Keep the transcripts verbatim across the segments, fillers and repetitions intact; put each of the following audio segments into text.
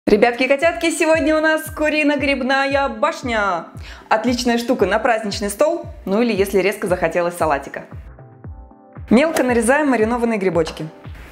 Ребятки-котятки, сегодня у нас курино-грибная башня. Отличная штука на праздничный стол, ну или если резко захотелось салатика. Мелко нарезаем маринованные грибочки.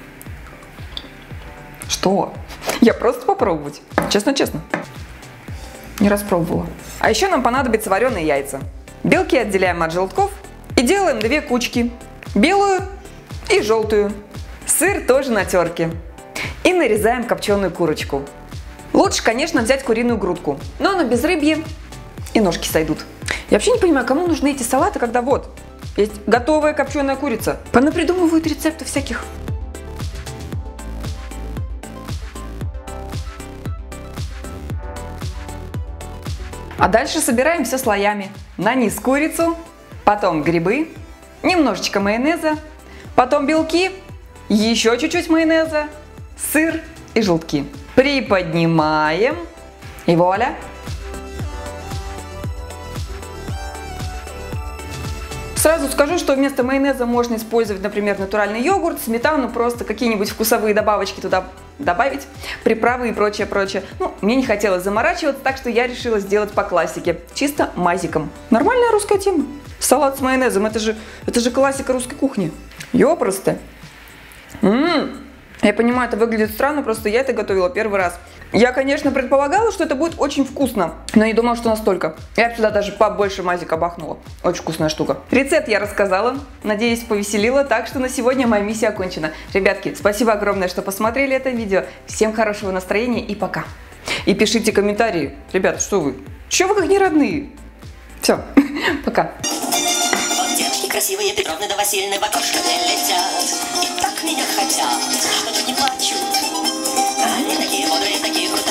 Что? Я просто попробовать. Честно-честно. Не раз пробовала. А еще нам понадобятся вареные яйца. Белки отделяем от желтков и делаем две кучки. Белую и желтую. Сыр тоже на терке. И нарезаем копченую курочку. Лучше, конечно, взять куриную грудку, но на безрыбье и ножки сойдут. Я вообще не понимаю, кому нужны эти салаты, когда вот есть готовая копченая курица. Понапридумывают рецептов всяких. А дальше собираем все слоями. На низ курицу, потом грибы, немножечко майонеза, потом белки, еще чуть-чуть майонеза, сыр и желтки. Приподнимаем и вуаля! Сразу скажу, что вместо майонеза можно использовать, например, натуральный йогурт, сметану, просто какие-нибудь вкусовые добавочки туда добавить, приправы и прочее, прочее. Ну, мне не хотелось заморачиваться, так что я решила сделать по классике, чисто мазиком. Нормальная русская тема. Салат с майонезом, это же, это же классика русской кухни. Ёпросто. Ммм. Я понимаю, это выглядит странно, просто я это готовила первый раз. Я, конечно, предполагала, что это будет очень вкусно, но не думала, что настолько. Я сюда даже побольше мазика бахнула. Очень вкусная штука. Рецепт я рассказала, надеюсь, повеселила, так что на сегодня моя миссия окончена. Ребятки, спасибо огромное, что посмотрели это видео. Всем хорошего настроения и пока. И пишите комментарии. Ребята, что вы? Чего вы как не родные? Все, пока. Девочки красивые, Петровны да Васильевны в окошко не летят. И так меня хотят, что чуть не плачут. Они такие бодрые, такие крутые.